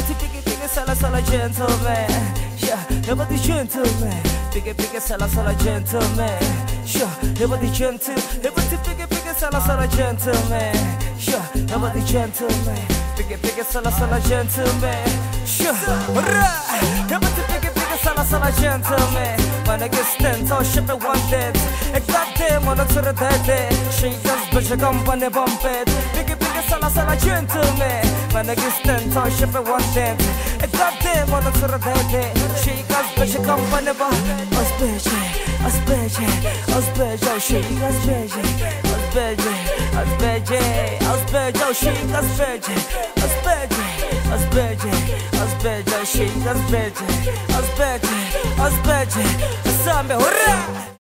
biggie, sala, gentleman. Yeah, everybody gentleman. Biggie, sala, gentleman. Sure, everybody gentle. Everybody biggie, sala, gentleman. Sure, everybody gentleman. Biggie, sala, gentleman. Sure, everybody biggie, sala, gentleman. Man, I get stand on ship at one dead. Exactly, one to the dead. She does, but she come on the bump it. Biggie, sala, gentleman. Man, I get stand on ship at one dead. Exactly, one to the dead. She does, but she come on the bump. Asperge, she asperge, she asperge, Sambe, hurra!